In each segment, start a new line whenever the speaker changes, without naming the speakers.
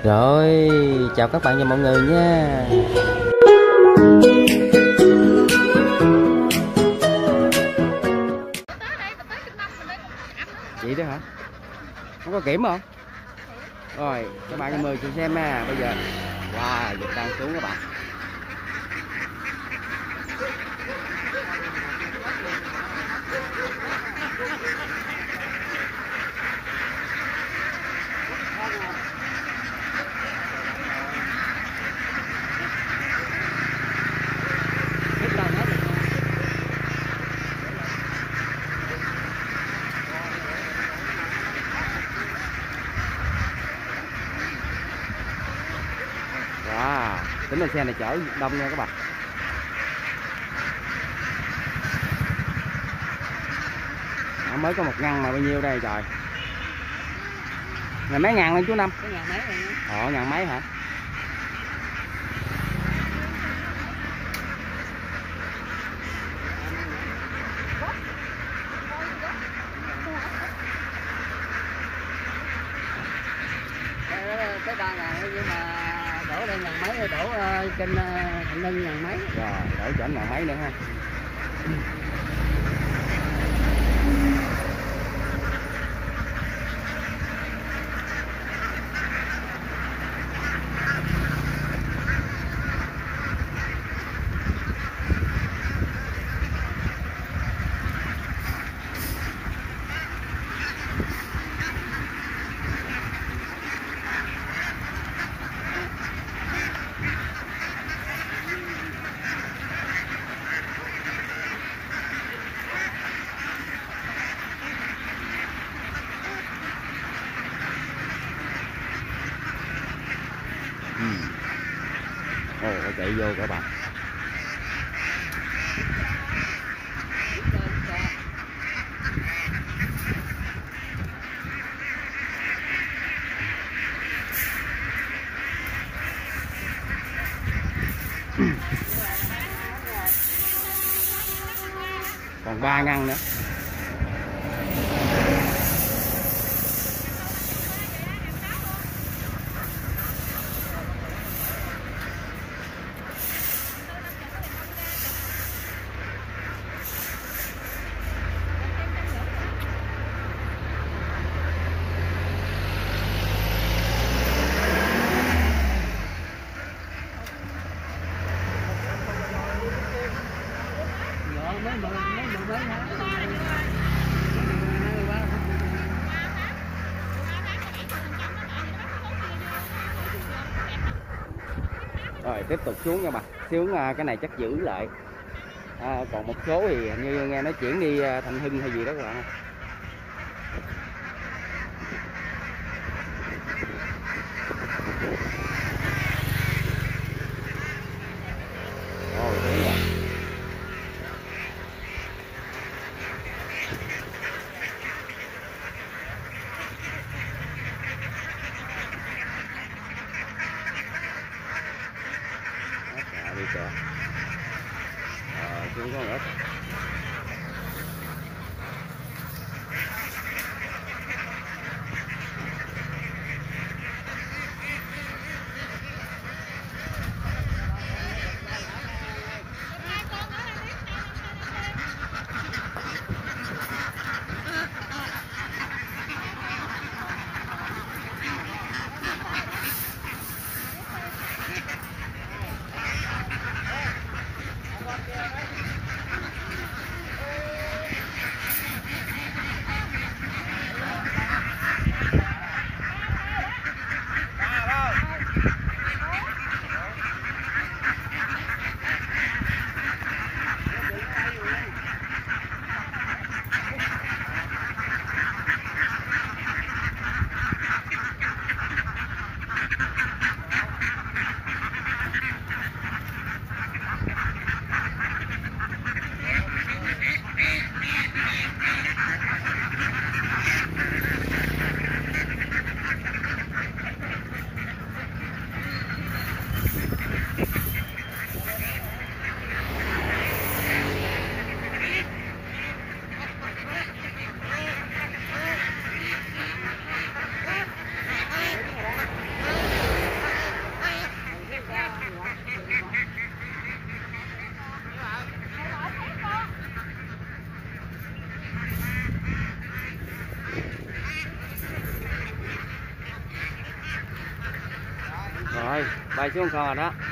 Rồi, chào các bạn và mọi người nha. Chị đó hả? Không có kiểm không? Rồi, các bạn cho mời chị xem nha. Bây giờ, wow, dịch đang xuống các bạn. Wow, tính là xe này chở đông nha các bạn. Mới có 1 ngăn mà bao nhiêu đây trời. Ngày mấy ngàn lên chú Năm?
Ngàn mấy rồi.
Ngàn mấy hả?
Tới 3 ngàn nhưng mà đổ đây ngàn mấy, đổ kênh Thạnh Hưng ngàn mấy.
Rồi, đổ chảnh ngàn mấy nữa ha. Ồ, chạy vô các bạn. Còn 3 ngăn nữa. Rồi tiếp tục xuống nha bạn. Xuống cái này chắc giữ lại. Còn một số thì hình như nghe nói chuyển đi Thạnh Hưng hay gì đó các bạn. Đi kìa. Xuống con ếch. Rồi xuống kho rồi đó.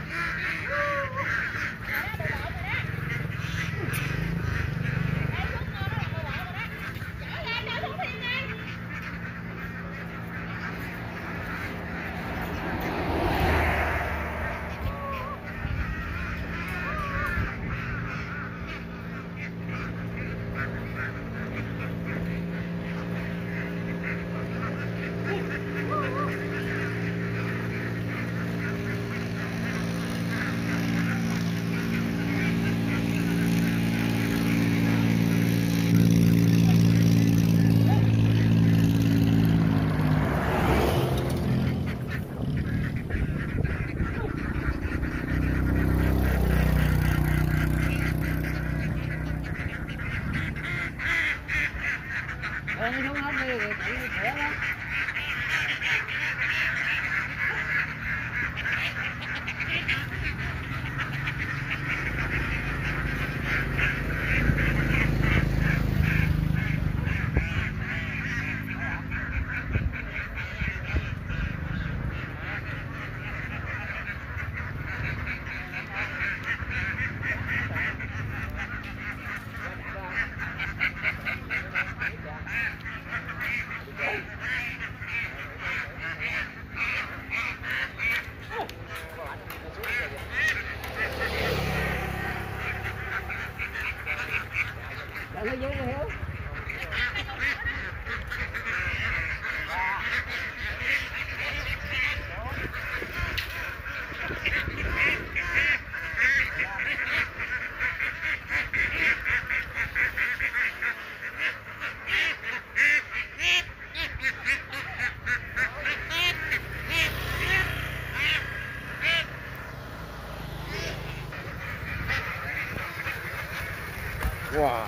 Wow,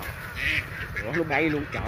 nó bay luôn trời.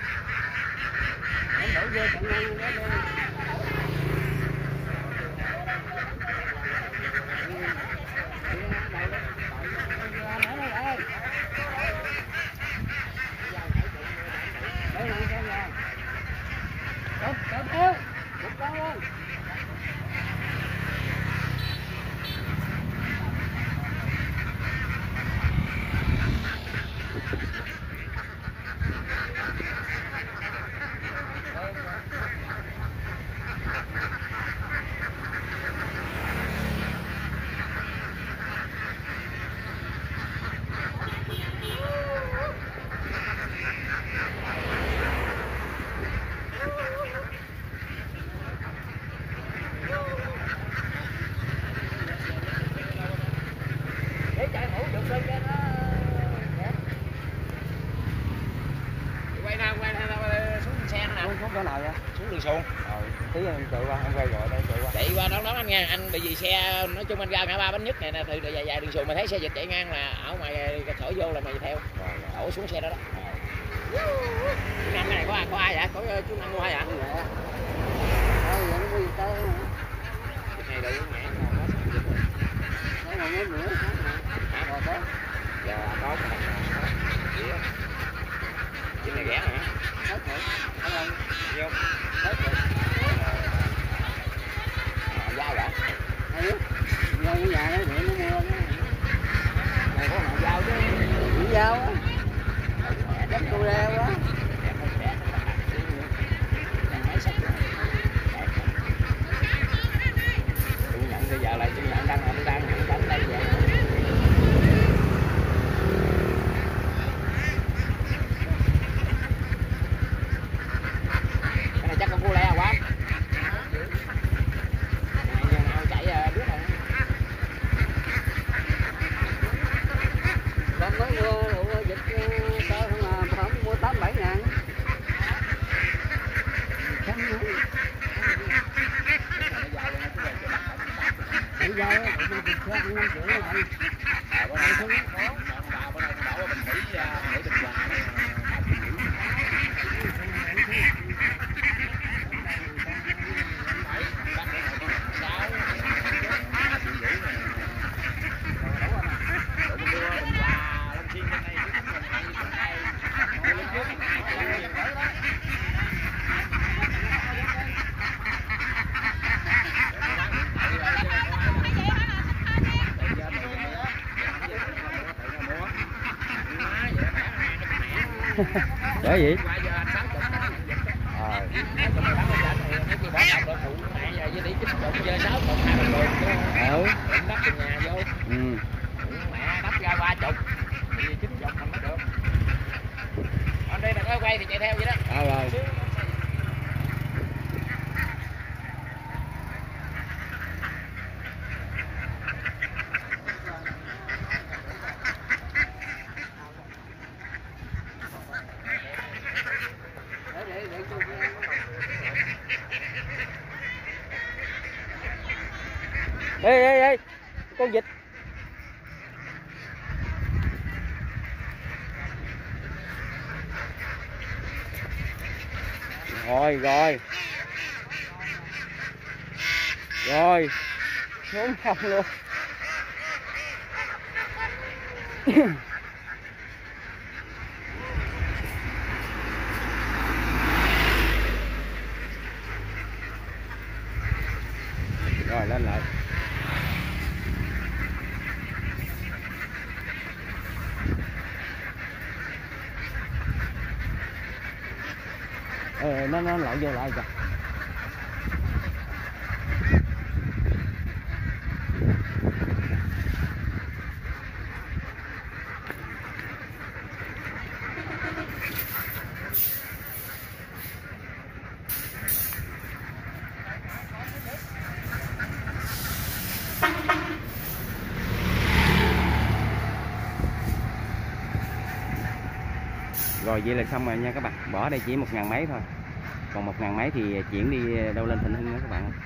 Xuống chỗ nào vậy?
Xuống đường xuồng.
Tí em chạy qua, em quay gọi đây chạy qua.
Chạy qua đón anh nha, anh bị gì xe, nói chung anh ra ngã ba Bến Nhất này nè, từ dài đường xuồng mà thấy xe dịch chạy ngang là ở ngoài thổi vô là mày theo. Đổ xuống xe đó đó. Chú Năm cái này có ai vậy? Có chú Năm mua ai vậy? Này đủ mẹ giờ có cái này ghé hả? Nhiêu? Dao vậy?
Vô cái nhà đó để nó mua
Này có hàng dao chứ.
nó dao á. Đất cô leo quá.
Tôi nhận bây giờ lại tôi nhận đang đây vậy. Cái này chắc con cua le quá. Nào chạy biết rồi.
Con mới mua dịch sao không mua 8-7 ngàn. Bây giờ tụi mình xe ăn 5 triệu lại.
Bữa nay xuống có bữa nay đổ bình thủy để bình hoàng.
Bởi vậy.
Qua giờ anh 60 tấn dịch.
Ờ.
Nói chung là bán lên rảnh thì mấy kia bỏ đồng đội phụ mẹ giờ với đi 90 chơi 6 còn 2 đồng đường chứ. Đắp từ nhà vô. Mẹ đắp ra 30 thì 90 mình mới được. Anh đây là có quay thì chạy theo vậy đó.
Rồi. Ê, con vịt. Rồi xuống không luôn. Rồi lên lại. Nó lộn vô lại kìa. Rồi vậy là xong rồi nha các bạn. Bỏ đây chỉ 1.000 mấy thôi. Còn 1.000 mấy thì chuyển đi đâu lên Thịnh Hưng nữa các bạn.